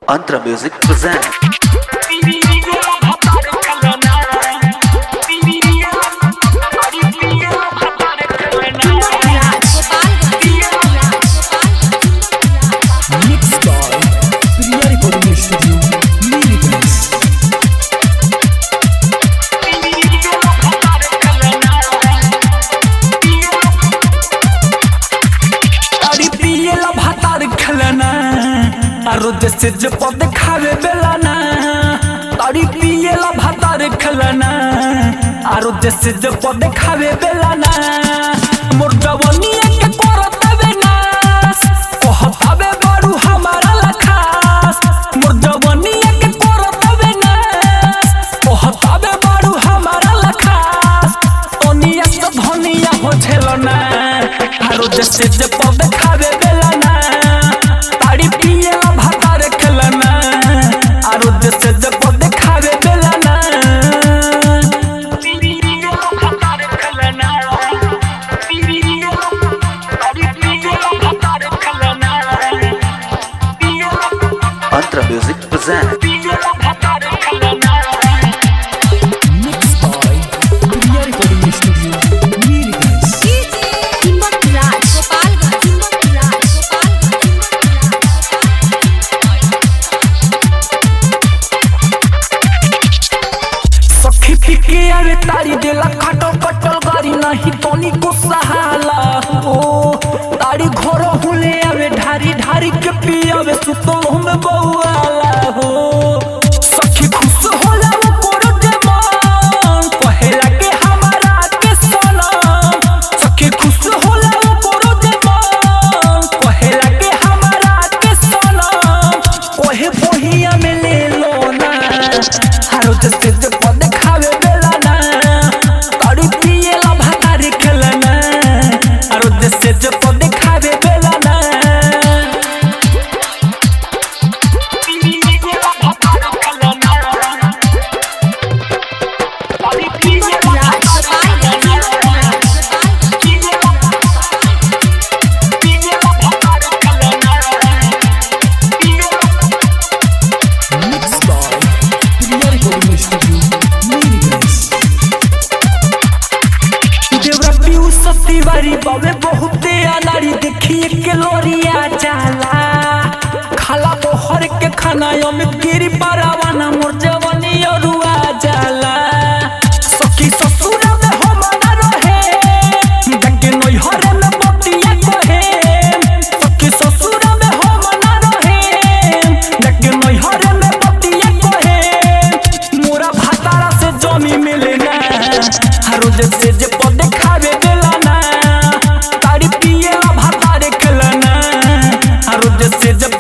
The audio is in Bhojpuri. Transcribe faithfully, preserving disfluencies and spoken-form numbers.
Antra Music present. रोज से जो पद खावे बेलाना तारी पिए ला भातार खलना आरो जैसे जो पद खावे बेलाना मोर जवानिया के करतवे नास कहतावे बारू हमारा लखास मोर जवानिया के करतवे नास कहतावे बारू हमारा लखास तोनिया से धनिया हो झेलना आरो जैसे जो पद खावे बेलाना तारी पिए से जब दिखावे बेलाना Antra Music present. तारी देला काटल कटल गारी नहीं तोनी को सहाला ओ तारी घर हुले आवे ढारी ढारी के पियावे सुतल हम बउआला हो सखी खुश होला वो कोरो दे मन कहेला के हमारा के सनम सखी खुश होला वो कोरो दे मन कहेला के हमारा के सनम कोहे बोहिया में ले लो ना हारो जैसे जे पद खावे से जो पद खावे बेलाना सतीवारी बावे बहुते अनारी देखिए के लोरिया जाला खाला मोहर के खाना में गिरी पारावाना मोर जवानी रुआ जाला सखी ससुर में हम ना रहे देखे नैहर में बतिया कहे सखी ससुर में हम ना रहे देखे नैहर में बतिया कहे मोरा भातारा से जमी मिले ना हर जैसे जे पद खावे तारी पिए भातार खलना हर जैसे जब